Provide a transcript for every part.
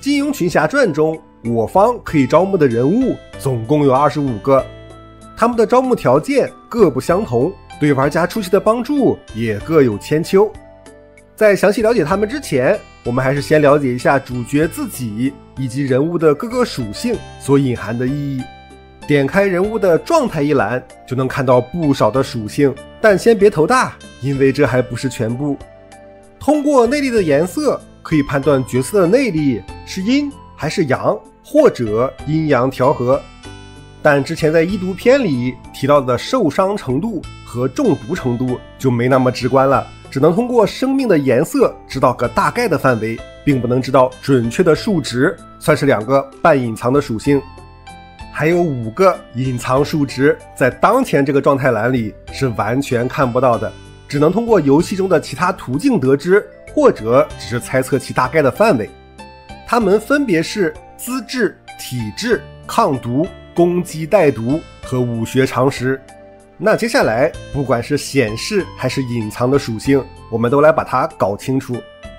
金庸群侠传中，我方可以招募的人物总共有25个，他们的招募条件各不相同，对玩家初期的帮助也各有千秋。在详细了解他们之前，我们还是先了解一下主角自己以及人物的各个属性所隐含的意义。点开人物的状态一栏，就能看到不少的属性，但先别头大，因为这还不是全部。通过内力的颜色，可以判断角色的内力是阴还是阳，或者阴阳调和。但之前在医读篇里提到的受伤程度和中毒程度就没那么直观了，只能通过生命的颜色知道个大概的范围，并不能知道准确的数值，算是2个半隐藏的属性。还有5个隐藏数值，在当前这个状态栏里是完全看不到的，只能通过游戏中的其他途径得知，或者只是猜测其大概的范围。它们分别是资质、体质、抗毒、攻击带毒和武学常识。那接下来不管是显示还是隐藏的属性，我们都来把它搞清楚。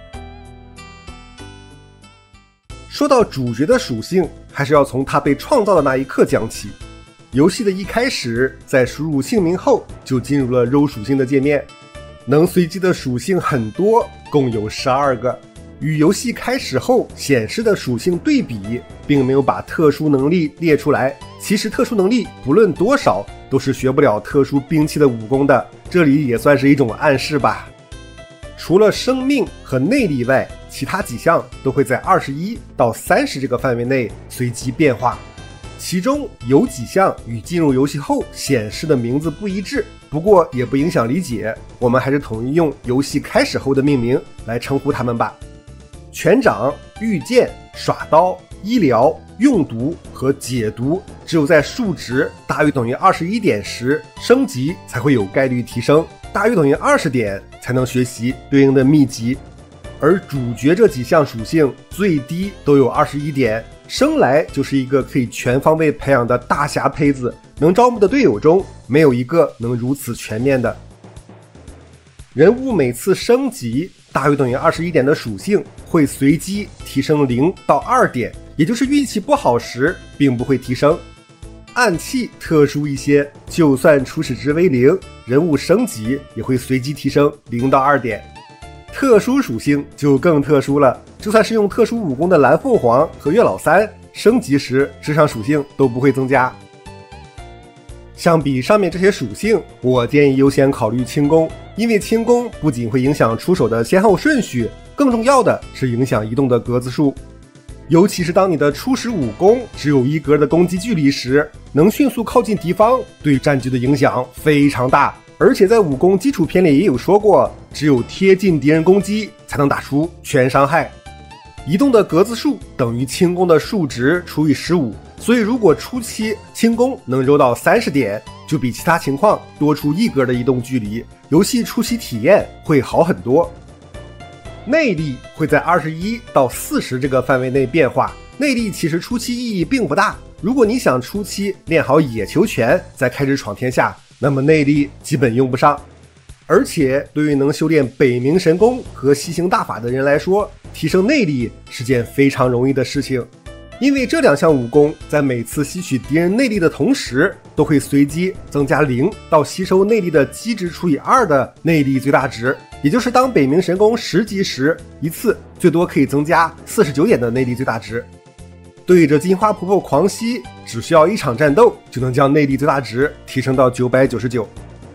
说到主角的属性，还是要从他被创造的那一刻讲起。游戏的一开始，在输入姓名后就进入了肉属性的界面，能随机的属性很多，共有12个。与游戏开始后显示的属性对比，并没有把特殊能力列出来。其实特殊能力不论多少都是学不了特殊兵器的武功的，这里也算是一种暗示吧。除了生命和内力外，其他几项都会在21到30这个范围内随机变化，其中有几项与进入游戏后显示的名字不一致，不过也不影响理解，我们还是统一用游戏开始后的命名来称呼它们吧。拳掌、御剑、耍刀、医疗、用毒和解毒，只有在数值大于等于21点时升级才会有概率提升，大于等于20点才能学习对应的秘籍。而主角这几项属性最低都有21点，生来就是一个可以全方位培养的大侠胚子，能招募的队友中没有一个能如此全面的。人物每次升级大于等于21点的属性会随机提升0到2点，也就是运气不好时并不会提升。暗器特殊一些，就算初始值为0，人物升级也会随机提升0到2点。特殊属性就更特殊了，就算是用特殊武功的蓝凤凰和月老3，升级时这项属性都不会增加。相比上面这些属性，我建议优先考虑轻功，因为轻功不仅会影响出手的先后顺序，更重要的是影响移动的格子数。尤其是当你的初始武功只有1格的攻击距离时，能迅速靠近敌方，对战局的影响非常大。而且在武功基础篇里也有说过，只有贴近敌人攻击才能打出全伤害。移动的格子数等于轻功的数值除以15，所以如果初期轻功能揉到30点，就比其他情况多出1格的移动距离，游戏初期体验会好很多。内力会在21到40这个范围内变化，内力其实初期意义并不大，如果你想初期练好野球拳再开始闯天下，那么内力基本用不上。而且对于能修炼北冥神功和西行大法的人来说，提升内力是件非常容易的事情，因为这2项武功在每次吸取敌人内力的同时，都会随机增加0到吸收内力的基值除以2的内力最大值，也就是当北冥神功10级时，一次最多可以增加49点的内力最大值。对着金花婆婆狂吸，只需要1场战斗就能将内力最大值提升到999。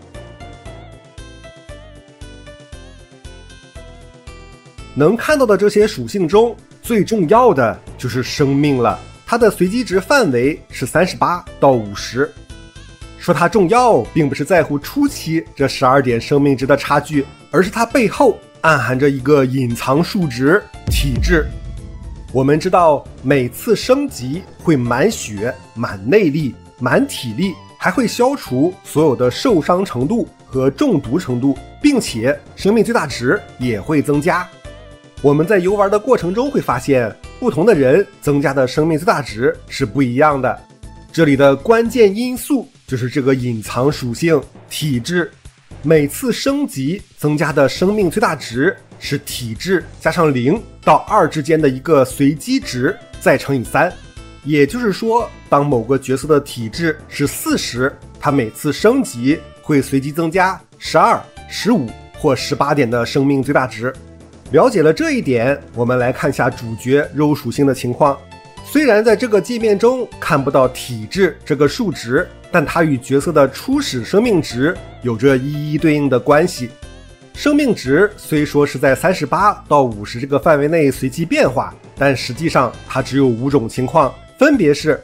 能看到的这些属性中，最重要的就是生命了，它的随机值范围是38到50。说它重要，并不是在乎初期这12点生命值的差距，而是它背后暗含着一个隐藏数值——体质。我们知道每次升级会满血、满内力、满体力，还会消除所有的受伤程度和中毒程度，并且生命最大值也会增加。我们在游玩的过程中会发现，不同的人增加的生命最大值是不一样的。这里的关键因素就是这个隐藏属性体质。每次升级增加的生命最大值是体质加上0到2之间的一个随机值，再乘以3。也就是说，当某个角色的体质是40，它每次升级会随机增加12、15或18点的生命最大值。了解了这一点，我们来看一下主角肉属性的情况。虽然在这个界面中看不到体质这个数值，但它与角色的初始生命值有着一一对应的关系。生命值虽说是在38到50这个范围内随机变化，但实际上它只有5种情况，分别是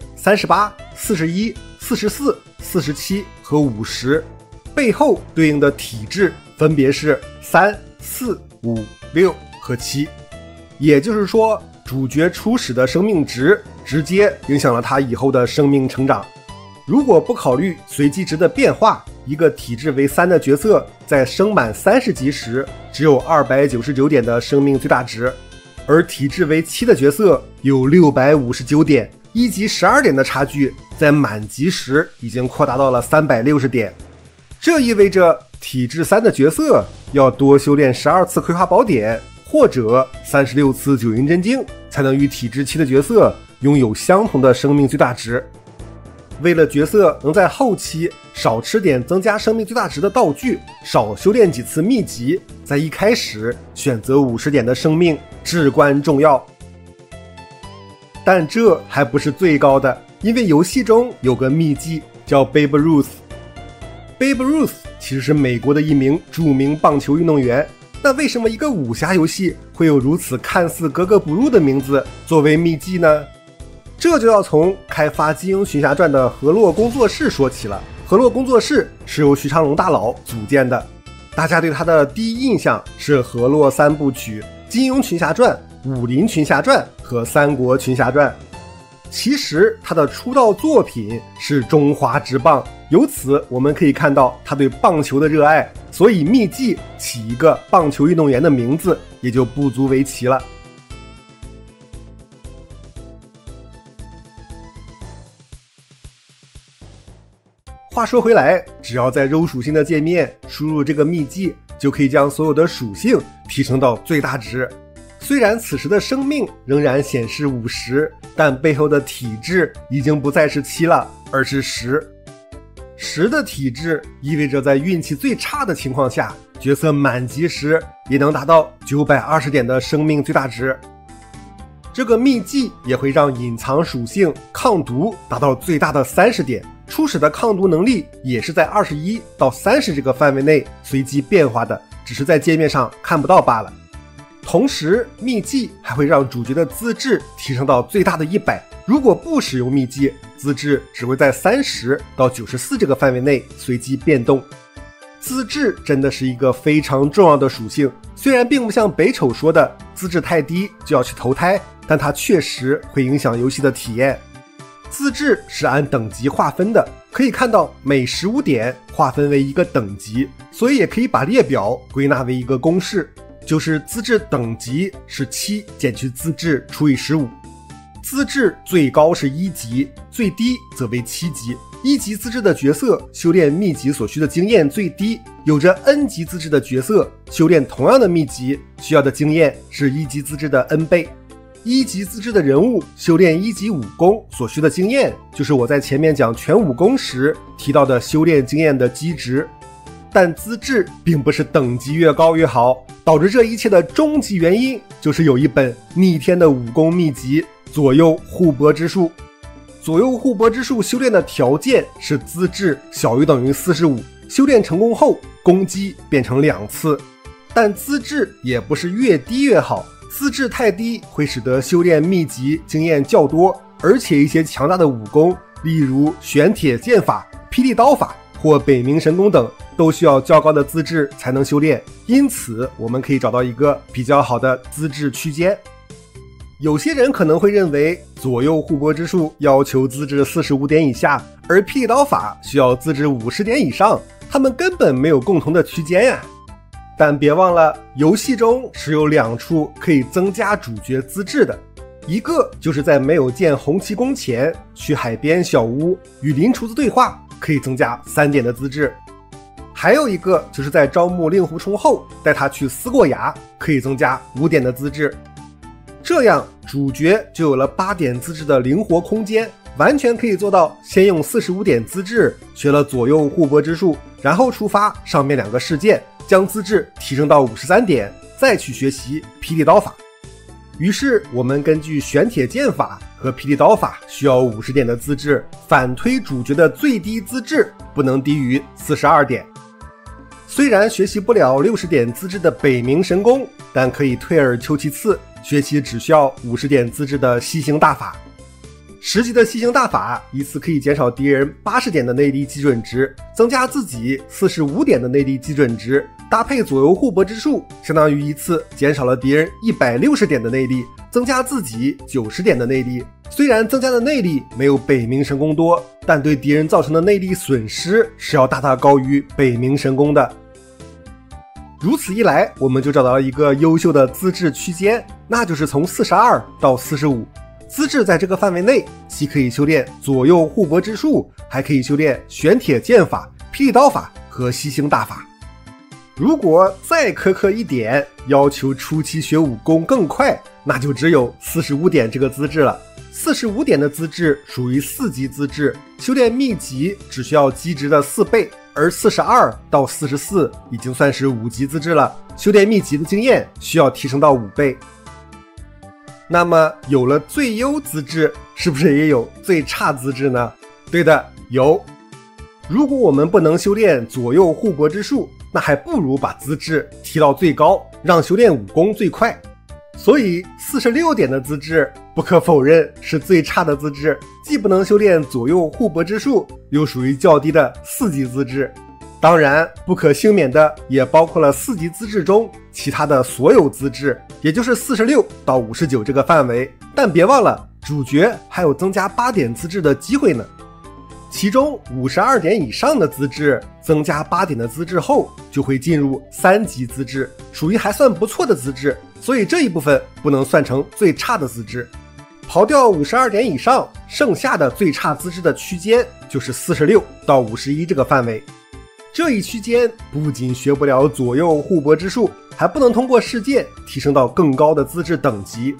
38、41、44、47和50，背后对应的体质分别是3、4、5、6和7。也就是说，主角初始的生命值直接影响了他以后的生命成长。如果不考虑随机值的变化，一个体质为3的角色在升满30级时只有299点的生命最大值，而体质为7的角色有659点，1级12点的差距在满级时已经扩大到了360点。这意味着体质3的角色要多修炼12次葵花宝典或者36次九阴真经，才能与体质7的角色拥有相同的生命最大值。为了角色能在后期少吃点增加生命最大值的道具，少修炼几次秘籍，在一开始选择50点的生命至关重要。但这还不是最高的，因为游戏中有个秘技叫 Babe Ruth。Babe Ruth 其实是美国的一名著名棒球运动员，那为什么一个武侠游戏会有如此看似格格不入的名字作为秘技呢？这就要从开发《金庸群侠传》的河洛工作室说起了。河洛工作室是由徐长龙大佬组建的，大家对他的第一印象是河洛3部曲《金庸群侠传》《武林群侠传》和《三国群侠传》。其实他的出道作品是《中华职棒》，由此我们可以看到他对棒球的热爱，所以秘技起一个棒球运动员的名字也就不足为奇了。话说回来，只要在肉属性的界面输入这个秘技，就可以将所有的属性提升到最大值。虽然此时的生命仍然显示50，但背后的体质已经不再是7了，而是10。10的体质意味着在运气最差的情况下，角色满级时也能达到920点的生命最大值。这个秘技也会让隐藏属性抗毒达到最大的30点，初始的抗毒能力也是在21到30这个范围内随机变化的，只是在界面上看不到罢了。同时秘技还会让主角的资质提升到最大的100，如果不使用秘技，资质只会在30到94这个范围内随机变动。资质真的是一个非常重要的属性，虽然并不像北丑说的资质太低就要去投胎，但它确实会影响游戏的体验。资质是按等级划分的，可以看到每15点划分为一个等级，所以也可以把列表归纳为一个公式，就是资质等级是7减去资质除以15。资质最高是1级，最低则为7级。1级资质的角色修炼秘籍所需的经验最低，有着 N 级资质的角色修炼同样的秘籍需要的经验是1级资质的 N 倍。1级资质的人物修炼1级武功所需的经验，就是我在前面讲全武功时提到的修炼经验的基值。但资质并不是等级越高越好，导致这一切的终极原因就是有一本逆天的武功秘籍左右互搏之术。左右互搏之术修炼的条件是资质小于等于45，修炼成功后攻击变成2次。但资质也不是越低越好，资质太低会使得修炼秘籍经验较多，而且一些强大的武功，例如玄铁剑法、霹雳刀法或北冥神功等，都需要较高的资质才能修炼，因此我们可以找到一个比较好的资质区间。有些人可能会认为左右互搏之术要求资质45点以下，而霹雳刀法需要资质50点以上，他们根本没有共同的区间呀。但别忘了，游戏中是有2处可以增加主角资质的，一个就是在没有建红旗宫前去海边小屋与林厨子对话，可以增加3点的资质。 还有一个就是在招募令狐冲后，带他去撕过牙，可以增加5点的资质。这样主角就有了8点资质的灵活空间，完全可以做到先用45点资质学了左右互搏之术，然后触发上面2个事件，将资质提升到53点，再去学习霹雳刀法。于是我们根据玄铁剑法和霹雳刀法需要50点的资质，反推主角的最低资质不能低于42点。虽然学习不了60点资质的北冥神功，但可以退而求其次，学习只需要50点资质的西行大法。10级的西行大法一次可以减少敌人80点的内力基准值，增加自己45点的内力基准值，搭配左右互搏之术，相当于一次减少了敌人160点的内力，增加自己90点的内力。虽然增加的内力没有北冥神功多，但对敌人造成的内力损失是要大大高于北冥神功的。如此一来，我们就找到了一个优秀的资质区间，那就是从42到45。资质在这个范围内，既可以修炼左右互搏之术，还可以修炼玄铁剑法、霹雳刀法和西行大法。如果再苛刻一点，要求初期学武功更快，那就只有45点这个资质了。45点的资质属于4级资质，修炼秘籍只需要基值的4倍，而42到44已经算是5级资质了，修炼秘籍的经验需要提升到5倍。那么有了最优资质，是不是也有最差资质呢？对的，有。如果我们不能修炼左右互搏之术，那还不如把资质提到最高，让修炼武功最快。所以46点的资质不可否认是最差的资质，既不能修炼左右互搏之术，又属于较低的4级资质。当然不可幸免的也包括了4级资质中其他的所有资质，也就是46到59这个范围。但别忘了，主角还有增加8点资质的机会呢。其中52点以上的资质增加8点的资质后，就会进入3级资质，属于还算不错的资质，所以这一部分不能算成最差的资质。刨掉52点以上，剩下的最差资质的区间就是46到51这个范围。这一区间不仅学不了左右互搏之术，还不能通过事件提升到更高的资质等级。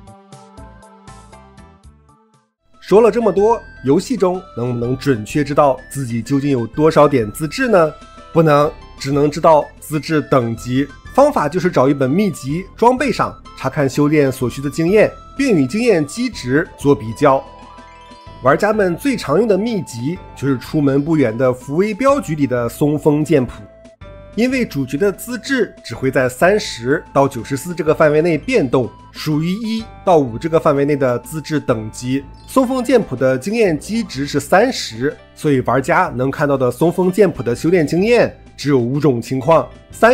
说了这么多，游戏中能不能准确知道自己究竟有多少点资质呢？不能，只能知道资质等级。方法就是找一本秘籍，装备上查看修炼所需的经验，并与经验基值做比较。玩家们最常用的秘籍就是出门不远的福威镖局里的松风剑谱。因为主角的资质只会在30到94这个范围内变动，属于1到5这个范围内的资质等级。松风剑谱的经验基值是30，所以玩家能看到的松风剑谱的修炼经验只有5种情况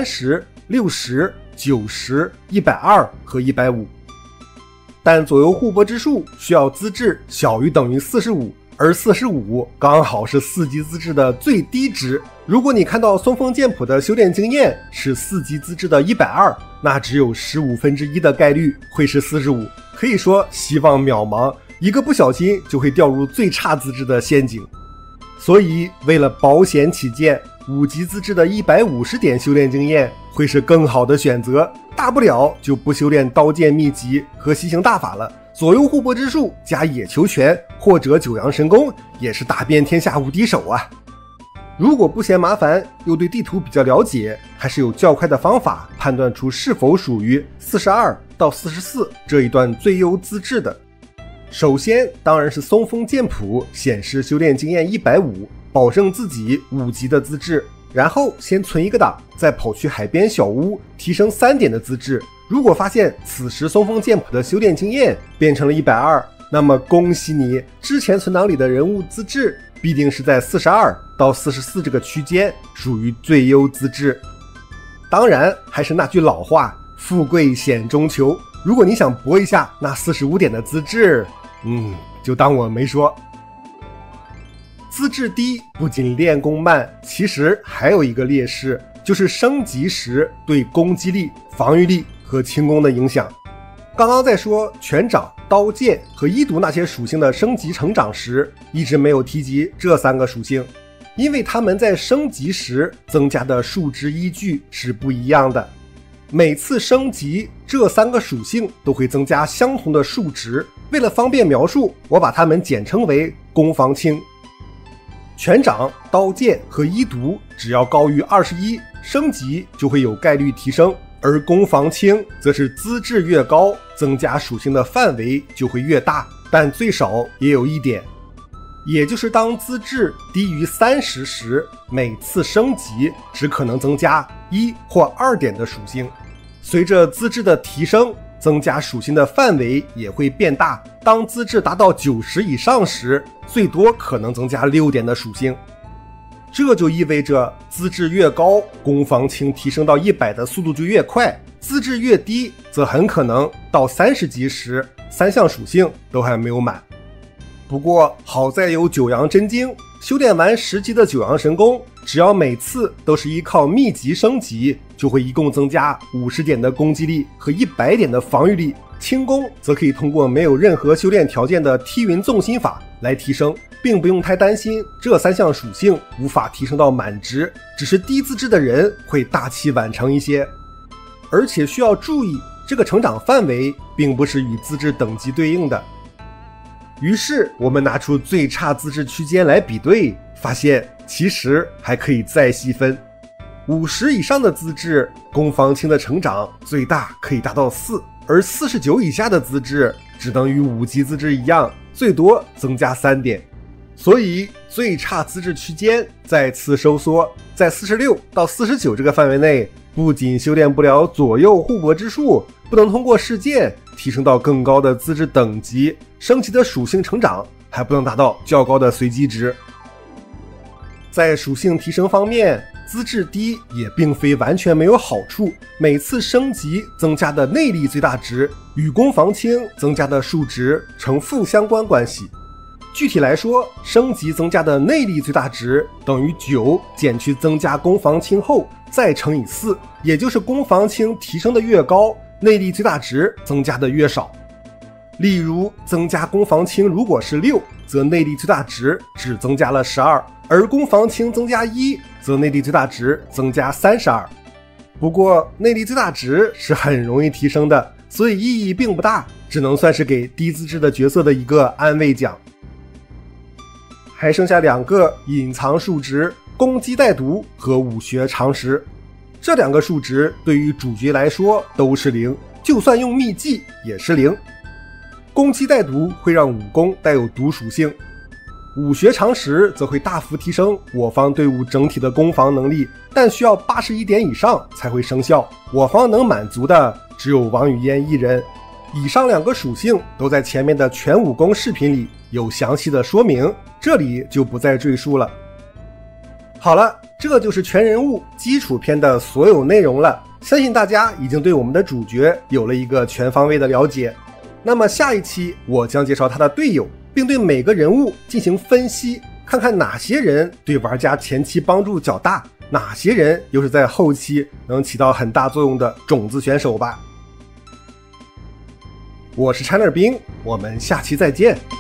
：30、60、90、120和150。但左右互搏之术需要资质小于等于45，而45刚好是4级资质的最低值。如果你看到松风剑谱的修炼经验是4级资质的120，那只有1/15的概率会是45，可以说希望渺茫，一个不小心就会掉入最差资质的陷阱。所以为了保险起见，5级资质的150点修炼经验会是更好的选择，大不了就不修炼刀剑秘籍和西行大法了，左右互搏之术加野球拳或者九阳神功也是打遍天下无敌手啊！如果不嫌麻烦，又对地图比较了解，还是有较快的方法判断出是否属于42到44这一段最优资质的。首先当然是松风剑谱显示修炼经验150，保证自己5级的资质，然后先存一个档，再跑去海边小屋提升3点的资质。如果发现此时松风剑谱的修炼经验变成了120，那么恭喜你，之前存档里的人物资质必定是在42到44这个区间，属于最优资质。当然还是那句老话，富贵险中求，如果你想搏一下那45点的资质，就当我没说。资质低不仅练功慢，其实还有一个劣势，就是升级时对攻击力、防御力和轻功的影响。刚刚在说拳掌、刀剑和医毒那些属性的升级成长时，一直没有提及这3个属性。 因为它们在升级时增加的数值依据是不一样的。每次升级，这3个属性都会增加相同的数值。为了方便描述，我把它们简称为攻防轻。拳掌、刀剑和医毒只要高于21，升级就会有概率提升，而攻防轻则是资质越高，增加属性的范围就会越大，但最少也有一点，也就是当资质低于30时，每次升级只可能增加1或2点的属性。随着资质的提升，增加属性的范围也会变大，当资质达到90以上时，最多可能增加6点的属性。这就意味着资质越高，攻防轻提升到100的速度就越快，资质越低，则很可能到30级时3项属性都还没有满。不过好在有九阳真经，修炼完10级的九阳神功，只要每次都是依靠秘籍升级，就会一共增加50点的攻击力和100点的防御力。轻功则可以通过没有任何修炼条件的踢云纵心法来提升，并不用太担心这3项属性无法提升到满值，只是低资质的人会大器晚成一些。而且需要注意，这个成长范围并不是与资质等级对应的。于是我们拿出最差资质区间来比对，发现其实还可以再细分。50以上的资质，攻防轻的成长最大可以达到4，而49以下的资质只能与5级资质一样，最多增加3点。所以最差资质区间再次收缩，在46到49这个范围内，不仅修炼不了左右互搏之术，不能通过事件提升到更高的资质等级，升级的属性成长还不能达到较高的随机值。在属性提升方面，资质低也并非完全没有好处，每次升级增加的内力最大值与攻防轻增加的数值呈负相关关系。具体来说，升级增加的内力最大值等于9减去增加攻防轻后再乘以4，也就是攻防轻提升的越高，内力最大值增加的越少。例如增加攻防轻如果是6，则内力最大值只增加了12，而攻防轻增加1，则内力最大值增加32。不过内力最大值是很容易提升的，所以意义并不大，只能算是给低资质的角色的一个安慰奖。还剩下2个隐藏数值，攻击带毒和武学常识。这2个数值对于主角来说都是0，就算用秘技也是0。攻击带毒会让武功带有毒属性，武学常识则会大幅提升我方队伍整体的攻防能力，但需要81点以上才会生效，我方能满足的只有王语嫣一人。以上2个属性都在前面的全武功视频里有详细的说明，这里就不再赘述了。好了，这就是全人物基础篇的所有内容了，相信大家已经对我们的主角有了一个全方位的了解。那么下一期我将介绍他的队友，并对每个人物进行分析，看看哪些人对玩家前期帮助较大，哪些人又是在后期能起到很大作用的种子选手吧。我是 Chiner 冰，我们下期再见。